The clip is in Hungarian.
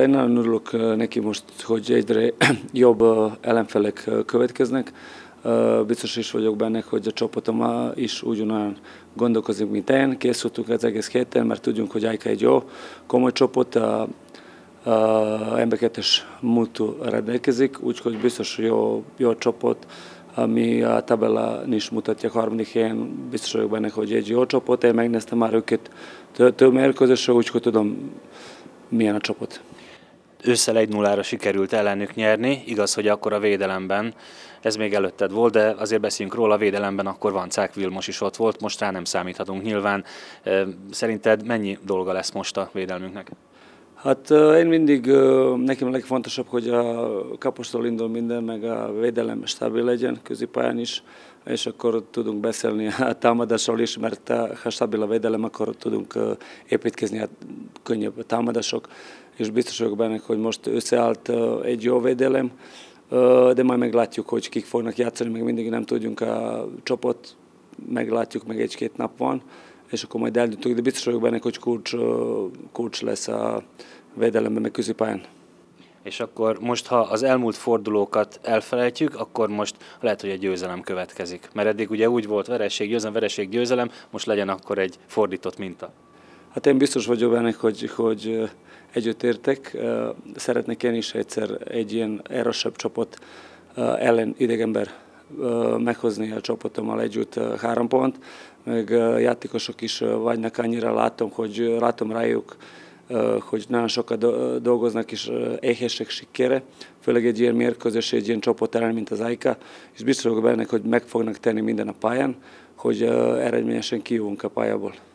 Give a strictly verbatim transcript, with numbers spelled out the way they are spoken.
Én nagyon örülök neki most, hogy egyre jobb ellenfelek következnek. Biztos is vagyok benne, hogy a csapatom is ugyanolyan gondolkozik, mint én. Készültünk az egész héten, mert tudjunk, hogy Ajka egy jó, komoly csapat, a, a em bé kettes múltú rendelkezik, úgyhogy biztos jó, jó csapat, ami a tabellán is mutatja harmadik helyen. Biztos vagyok benne, hogy egy jó csapat. Én megnéztem már őket több mérkőzésre, úgyhogy tudom, milyen a csapat. Ősszel egy nullára sikerült ellenük nyerni, igaz, hogy akkor a védelemben, ez még előtted volt, de azért beszéljünk róla, a védelemben akkor Vancák Vilmos is ott volt, most rá nem számíthatunk nyilván. Szerinted mennyi dolga lesz most a védelmünknek? Hát én mindig, nekem a legfontosabb, hogy a kapustól indul minden, meg a védelem stabil legyen, középpályán is, és akkor tudunk beszélni a támadásról is, mert ha stabil a védelem, akkor tudunk építkezni a könnyebb támadások, és biztos vagyok benne, hogy most összeállt egy jó védelem, de majd meglátjuk, hogy kik fognak játszani, meg mindig nem tudjunk a csapat, meglátjuk, meg egy-két nap van, és akkor majd eldöntjük, de biztos vagyok benne, hogy kulcs, kulcs lesz a védelemben, meg középpályán. És akkor most, ha az elmúlt fordulókat elfelejtjük, akkor most lehet, hogy egy győzelem következik. Mert eddig ugye úgy volt vereség, győzelem, vereség, győzelem, most legyen akkor egy fordított minta. Hát én biztos vagyok benne, hogy, hogy együtt értek. Szeretnék én is egyszer egy ilyen erősebb csapat ellen idegenben meghozni a csapatommal együtt három pont. Meg játékosok is vagynak, annyira látom, hogy látom rájuk, hogy nagyon sokat dolgoznak és éhesek sikerre, főleg egy ilyen mérkőzés, egy ilyen csapat ellen, mint az Ajka, és biztos vagyok benne, hogy meg fognak tenni minden a pályán, hogy eredményesen kijövünk a pályából.